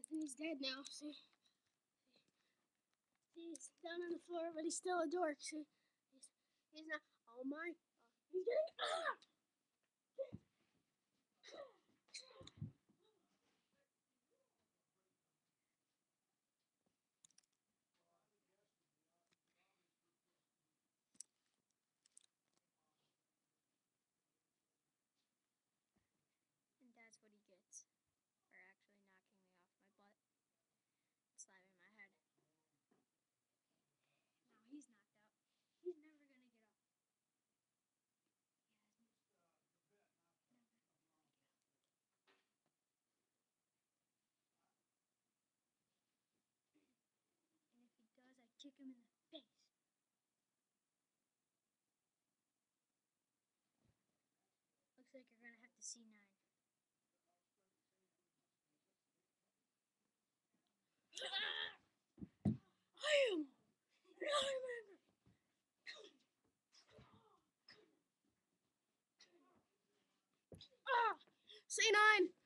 He's dead now. See, he's down on the floor, but he's still a dork. See, he's not. Oh my! He's getting up. And that's what he gets for actually knocking me off my butt, slamming my head. Now he's knocked out. He's never gonna get up. And if he does, I kick him in the face. Looks like you're gonna have to C9. I am angry. C9.